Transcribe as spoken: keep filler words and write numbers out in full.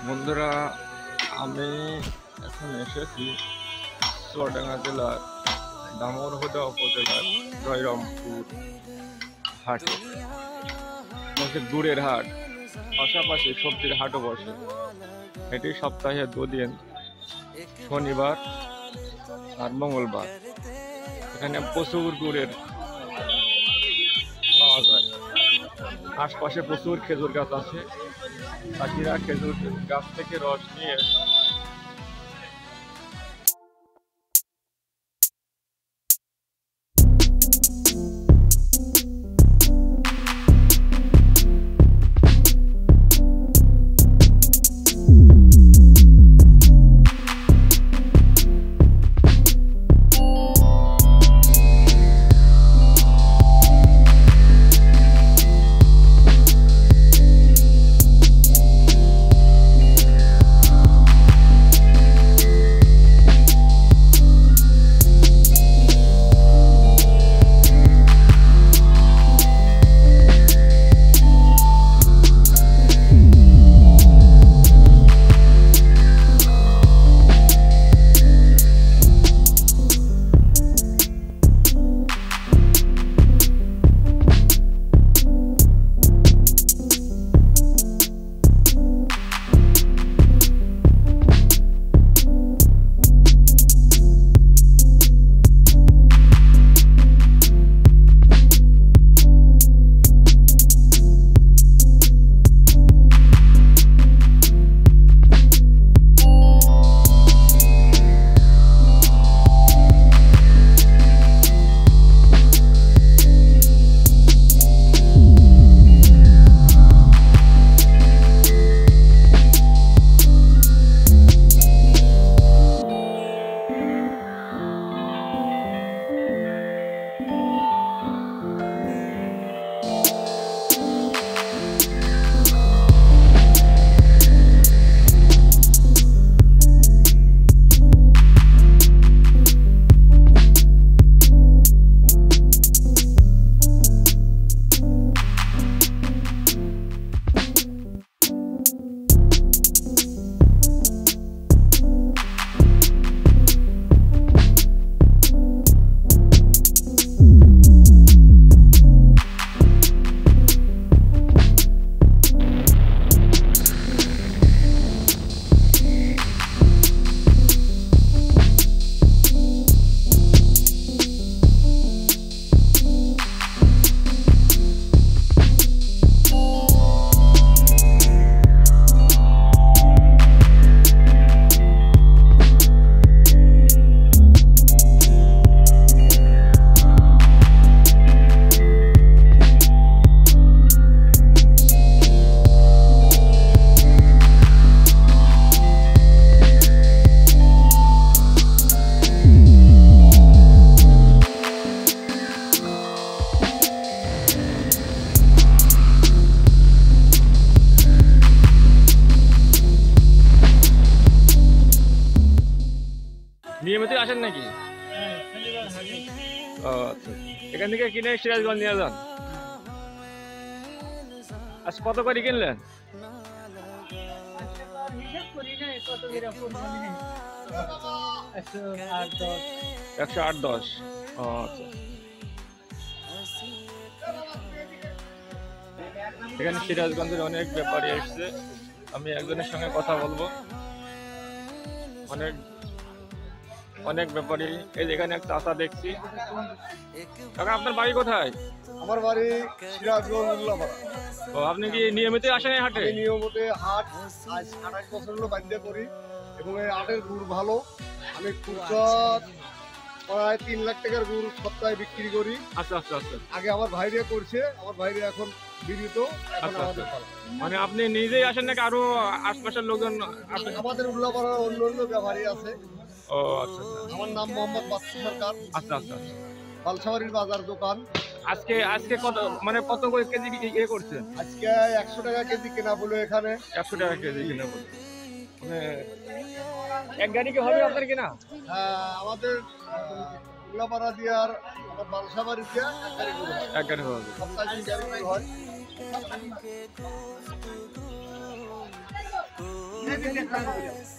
বন্ধুরা, আমি এখন এসেছি চুয়াডাঙ্গা জেলার দামোহদা উপজেলার জয়রামপুর হাটে। বসে গুড়ের হাট, পাশাপাশি সবজির হাটও বসে। এটি সপ্তাহে দুদিন, শনিবার আর মঙ্গলবার। এখানে প্রচুর গুড়ের পাওয়া যায়। আশপাশে প্রচুর খেজুর গাছ আছে। চাষিরা খেজুর গাছ থেকে রস নিয়ে নিয়মিত আসেন নাকি? এখান থেকে কিনে সিরাজগঞ্জ নিয়ে যান। আজ কত করে কিনলেন? একশো আট দশ। আচ্ছা, এখানে সিরাজগঞ্জের অনেক ব্যাপারী এসছে। আমি একজনের সঙ্গে কথা বলবো। অনেক অনেক ব্যাপারী। এই যেখানে এক চাচা দেখছি। কাকা, আপনার বাড়ি কোথায়? আমার বাড়ি সিরাজগঞ্জ উল্লাপাড়া। ও, আপনি কি নিয়মিত আসেন এই হাটে? নিয়মিত হাট আজ আঠাশ বছর হলো বাধ্য করি এবং এই হাটের গুড় ভালো। আমি খুচরা প্রায় তিন লাখ টাকার গুড় সপ্তাহে বিক্রি করি। আচ্ছা আচ্ছা আচ্ছা। আগে আমার ভাইরা করছে, আমার ভাইরা এখন বিরিত। মানে আপনি নিজেই আসেন নাকি আরো আশপাশের লোকজন? আমাদের উল্লাপাড়ার অন্য অন্য ব্যাপারী আছে। ও আচ্ছা। আমার নাম মোহাম্মদ বাদশা সরকার। আচ্ছা আচ্ছা। বালসাবাড়ির বাজার দোকান। আজকে আজকে কত মানে কত করে কেজি ইয়ে করছে? আজকে একশো টাকা কেজি কেনা বলে এখানে একশো টাকা কেজি কিনা বলে। মানে এক গাড়ি কি হবে আপনার কিনা? হ্যাঁ, আমাদের উল্লাপাড়া দিয়ে আর আমার বালসাবাড়ি দিয়ে এক গাড়ি হবে। সপ্তাহে তিন গাড়ি হয়।